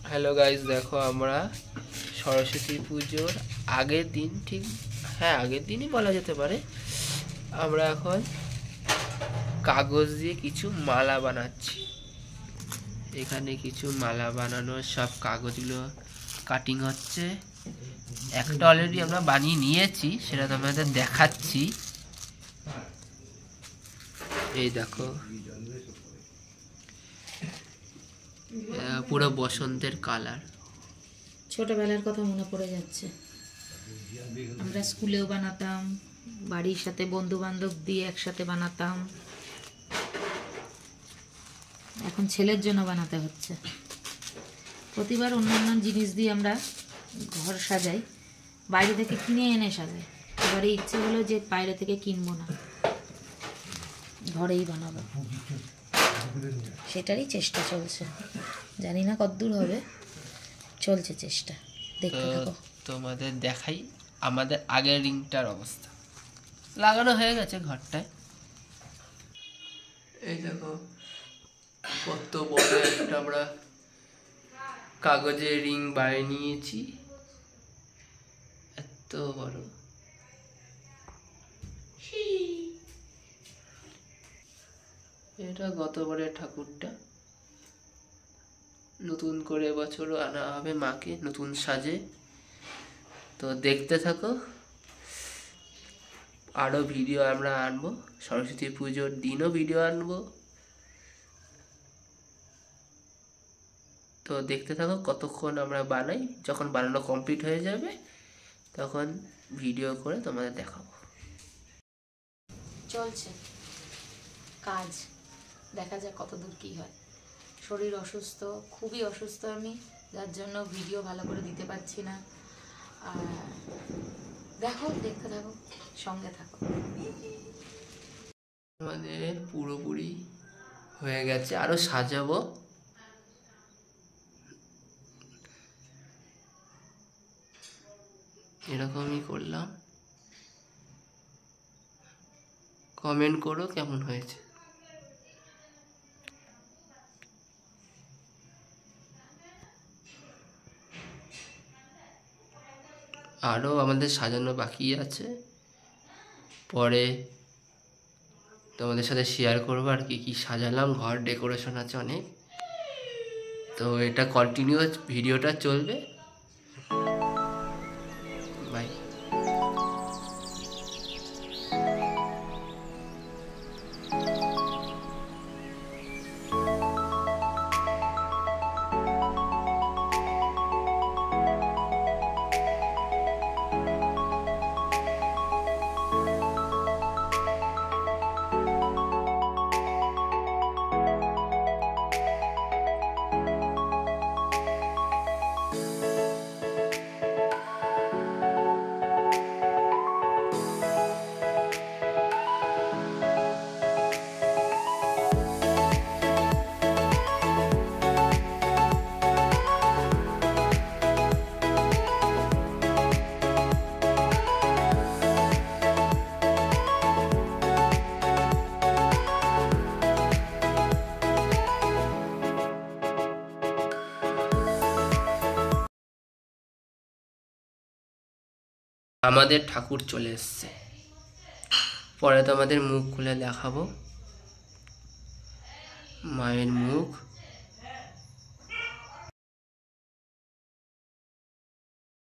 Hello guys, দেখো আমরা সরস্বতী পুজোর আগের দিন, ঠিক হ্যাঁ আগের দিনই বলা যেতে পারে, আমরা এখন কাগজ দিয়ে কিছু মালা বানাচ্ছি। এখানে কিছু মালা বানানোর সব কাগজগুলো কাটিং হচ্ছে। একটা অলরেডি আমরা বানিয়ে নিয়েছি, সেটা তোমাদের দেখাচ্ছি। এই দেখো, পুরো বসন্তের কালার। ছোটবেলার কথা মনে পড়ে যাচ্ছে। আমরা স্কুলেও বানাতাম, বাড়ির সাথে বন্ধু বান্ধব দিয়ে একসাথে বানাতাম। এখন ছেলের জন্য বানাতে হচ্ছে। প্রতিবার অন্যান্য জিনিস দিয়ে আমরা ঘর সাজাই, বাইরে থেকে কিনে এনে সাজাই। এবারে ইচ্ছে হলো যে বাইরে থেকে কিনবো না, ঘরেই বানাবো। সেটারই চেষ্টা চলছে, জানি না কতদূর হবে, চলছে চেষ্টা। দেখতে থাকো। তোমাদের দেখাই আমাদের আগের রিংটার অবস্থা। লাগানো হয়ে গেছে ঘরটায়। এই দেখো কত বড় একটা আমরা কাগজের রিং বানিয়ে নিয়েছি, এত বড়। এটা গতবারের ঠাকুরটা, নতুন করে এবছরও আনা হবে মাকে নতুন সাজে। তো দেখতে থাকো, আরও ভিডিও আমরা আনবো, সরস্বতী পুজোর দিনও ভিডিও আনবো। তো দেখতে থাকো কতক্ষণ আমরা বানাই। যখন বানানো কমপ্লিট হয়ে যাবে তখন ভিডিও করে তোমাদের দেখাবো। চলছে কাজ, দেখা যাক কতদূর কি হয়। শরীর অসুস্থ, খুবই অসুস্থ আমি, যার জন্য ভিডিও ভালো করে দিতে পারছি না। আর দেখো, দেখতে থাকো, সঙ্গে থাকো। আমাদের পুরোপুরি হয়ে গেছে, আরো সাজাবো। এরকমই করলাম। কমেন্ট করো কেমন হয়েছে। আরও আমাদের সাজানো বাকি আছে, পরে তোমাদের সাথে শেয়ার করবো আর কি কি সাজালাম। ঘর ডেকোরেশন আছে অনেক, তো এটা কন্টিনিউয়াস ভিডিওটা চলবে। বাই। আমাদের ঠাকুর চলে এসছে, পরে তো আমাদের মুখ খুলে দেখাবো মায়ের মুখ।